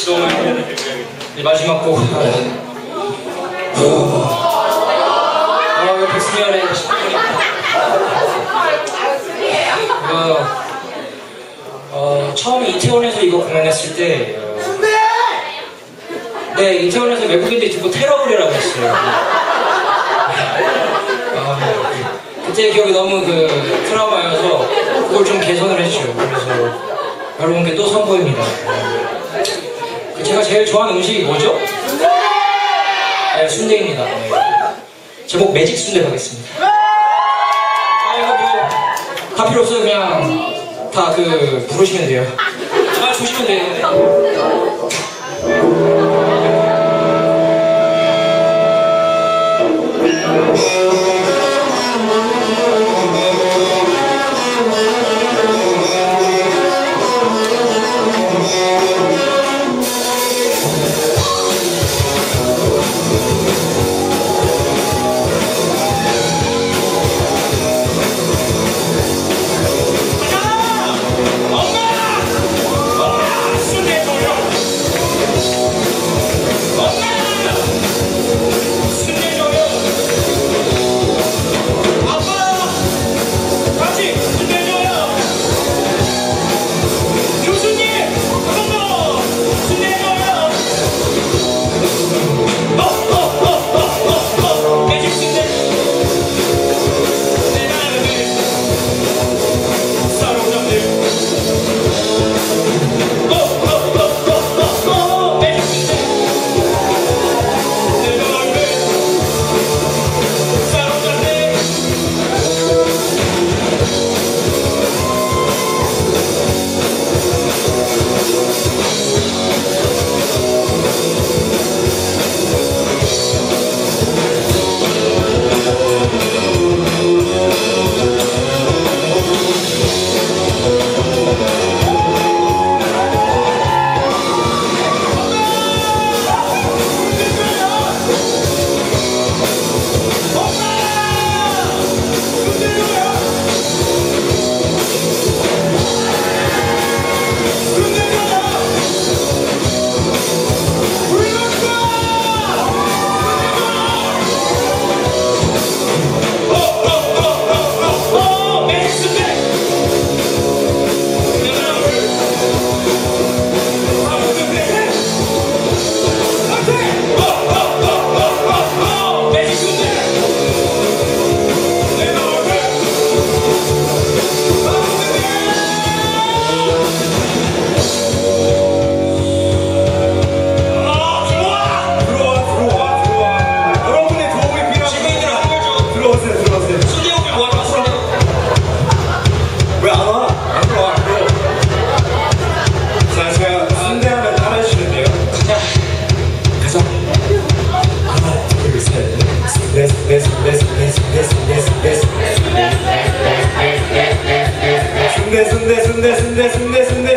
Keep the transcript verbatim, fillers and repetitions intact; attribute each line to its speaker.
Speaker 1: 너무 네, 마지막 곡. 아, 이거 백승열의 십 분입니다. 이거 어, 처음에 이태원에서 이거 공연했을 때 어, 네, 이태원에서 외국인들이 듣고 테러블이라고 했어요. 아, 그때 기억이 너무 그 트라우마여서 그걸 좀 개선을 했죠. 그래서 여러분께 또 선보입니다. 그 제가 제일 좋아하는 음식이 뭐죠? 네, 순대입니다. 네. 제목 매직 순대 가겠습니다. 아, 이거 뭐 다 필요 없어요. 그냥 다 그 부르시면 돼요. 아, 주시면 돼요.
Speaker 2: 순대 순대 순대 순대 순대 순대